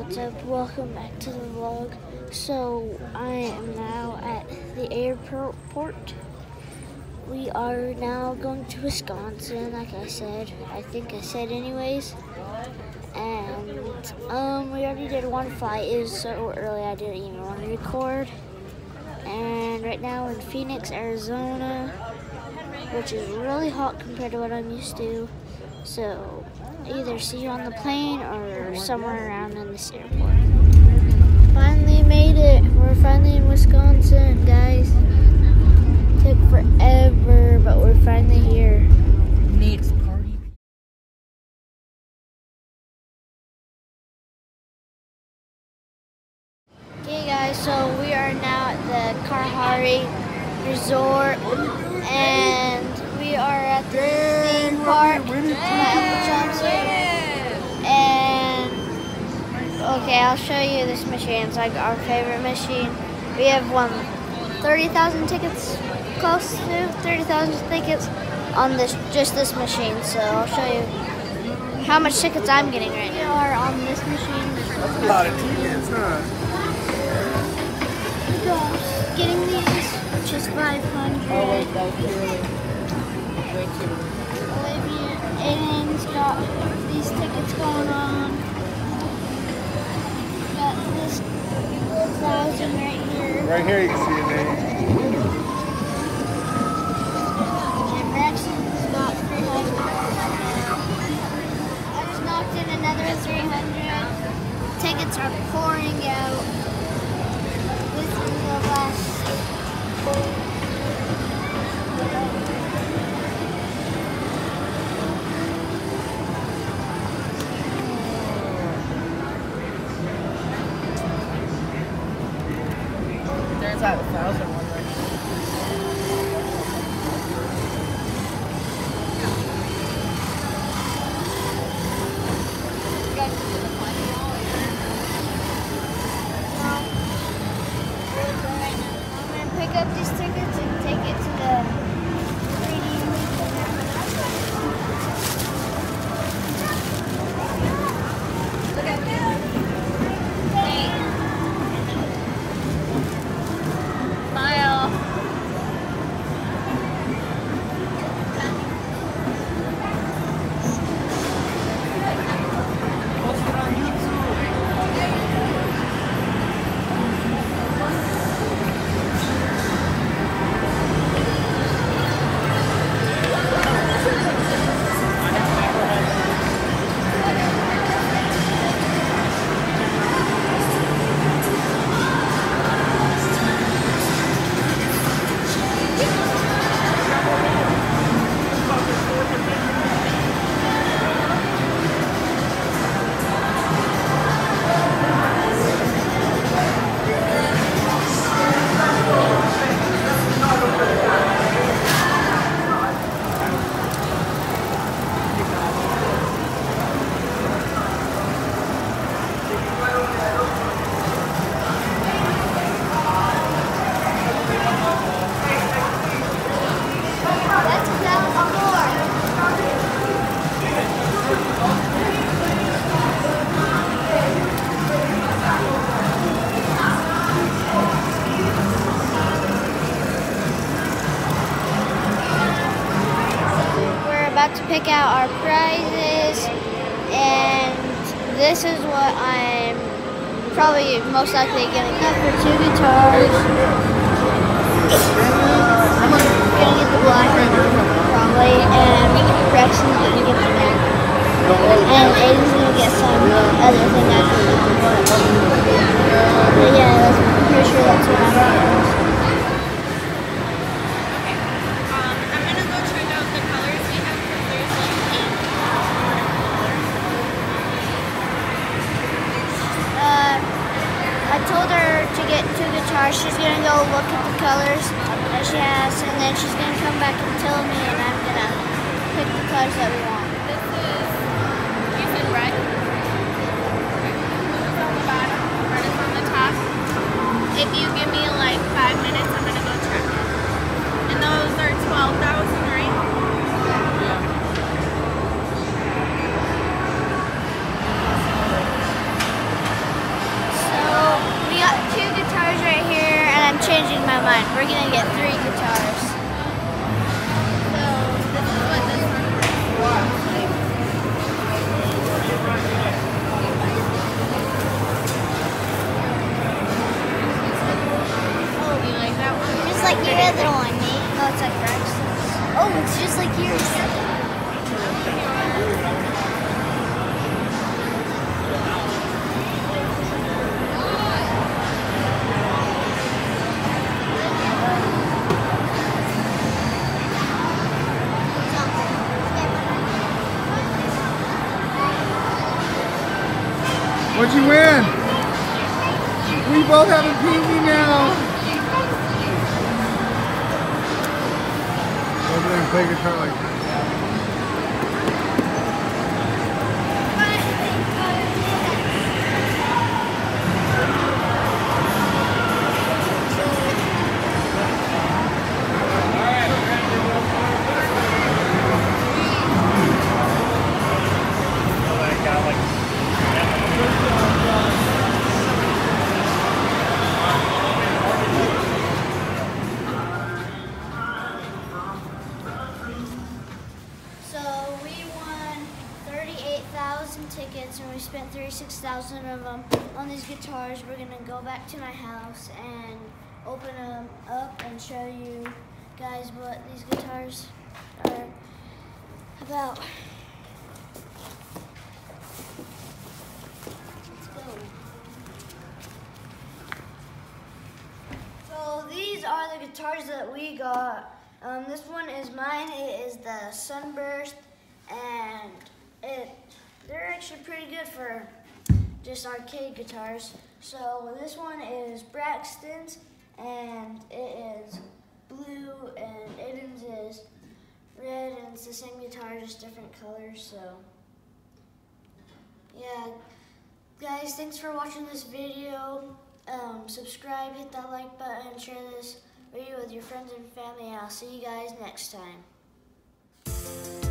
What's up? Welcome back to the vlog. So I am now at the airport. We are now going to Wisconsin, like I said. I think I said anyways. And we already did one flight. It was so early I didn't even want to record. And right now we're in Phoenix, Arizona, which is really hot compared to what I'm used to. So either see you on the plane or somewhere around in this airport. Finally made it. We're finally in Wisconsin, guys. Took forever, but we're finally here. Needs party. Okay, guys, so we are now at the Kalahari Resort, and we are at the theme park. My Uncle John's here. And okay, I'll show you this machine. It's like our favorite machine. We have won 30,000 tickets, close to 30,000 tickets on just this machine. So I'll show you how much tickets I'm getting right now. We are on this machine. That's a lot of tickets, huh? Getting these, which is 500. Oh wait, that was clearly way too. Olivia Aiden's got these tickets going on. Got this 1,000 right here. Right here you can see your name. And Braxton's got 300. I just knocked in another 300. Tickets are pouring out. This is the last. There's that 1,000 one right Pick up these tickets and take it to the 3D. Look at Smile. Post it on YouTube. About to pick out our prizes, and this is what I'm probably most likely getting up for 2 guitars. I'm gonna get the black one probably, and Braxton's gonna get the black, and Aiden's gonna get some other thing I can do. But yeah, I'm pretty sure that's what I'm getting. I told her to get 2 guitars. She's going to go look at the colors that she has, and then she's going to come back and tell me, and I'm going to pick the colors that we want. This is, you said red? Okay. Blue is on the bottom, red is on the top. If you give me like 5 minutes, I'm going to go check it. And those are 12,000, right? Yeah. looks just like yours. What'd you win? We both have a pinky now. Over there and play guitar like that. So we won 38,000 tickets and we spent 36,000 of them on these guitars. We're gonna go back to my house and open them up and show you guys what these guitars are about. Let's go. So these are the guitars that we got. This one is mine. It is the Sunburst, and they're actually pretty good for just arcade guitars. So this one is Braxton's, and it is blue, and Aiden's is red, and it's the same guitar, just different colors. So yeah, guys, thanks for watching this video. Subscribe, hit that like button, share this video with your friends and family, and I'll see you guys next time.